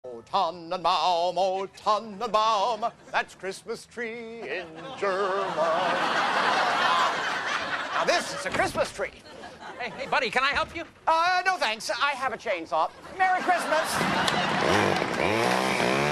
Oh, Tannenbaum, oh, Tannenbaum, that's Christmas tree in German. Now this is a Christmas tree. Hey, buddy, can I help you? No thanks, I have a chainsaw. Merry Christmas.